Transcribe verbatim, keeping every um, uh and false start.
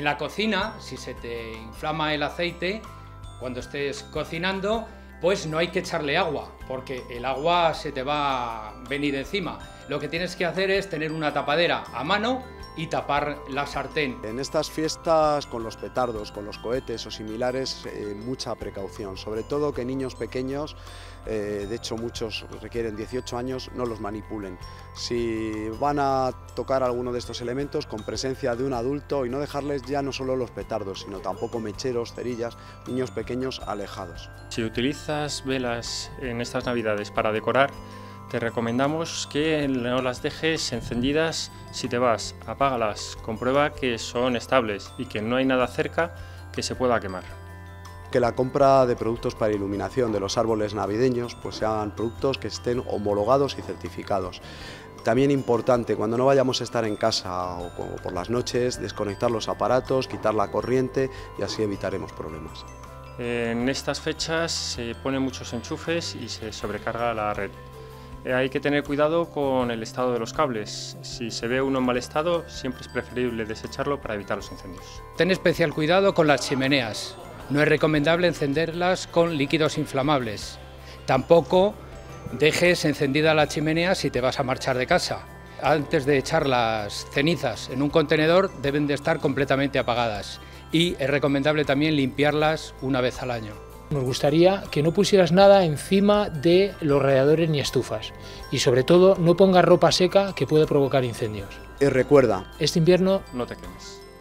En la cocina, si se te inflama el aceite, cuando estés cocinando, pues no hay que echarle agua, porque el agua se te va a venir encima. Lo que tienes que hacer es tener una tapadera a mano y tapar la sartén. En estas fiestas, con los petardos, con los cohetes o similares, eh, mucha precaución, sobre todo que niños pequeños, eh, de hecho muchos requieren dieciocho años, no los manipulen. Si van a tocar alguno de estos elementos, con presencia de un adulto, y no dejarles ya no solo los petardos, sino tampoco mecheros, cerillas, niños pequeños alejados. Si utilizas velas en estas navidades para decorar, te recomendamos que no las dejes encendidas. Si te vas, apágalas, comprueba que son estables y que no hay nada cerca que se pueda quemar. Que la compra de productos para iluminación de los árboles navideños pues sean productos que estén homologados y certificados. También importante, cuando no vayamos a estar en casa o por las noches, desconectar los aparatos, quitar la corriente y así evitaremos problemas. En estas fechas se ponen muchos enchufes y se sobrecarga la red. Hay que tener cuidado con el estado de los cables. Si se ve uno en mal estado, siempre es preferible desecharlo para evitar los incendios. Ten especial cuidado con las chimeneas. No es recomendable encenderlas con líquidos inflamables. Tampoco dejes encendida la chimenea si te vas a marchar de casa. Antes de echar las cenizas en un contenedor deben de estar completamente apagadas y es recomendable también limpiarlas una vez al año. Nos gustaría que no pusieras nada encima de los radiadores ni estufas y sobre todo no pongas ropa seca que puede provocar incendios. Y recuerda, este invierno no te quemes.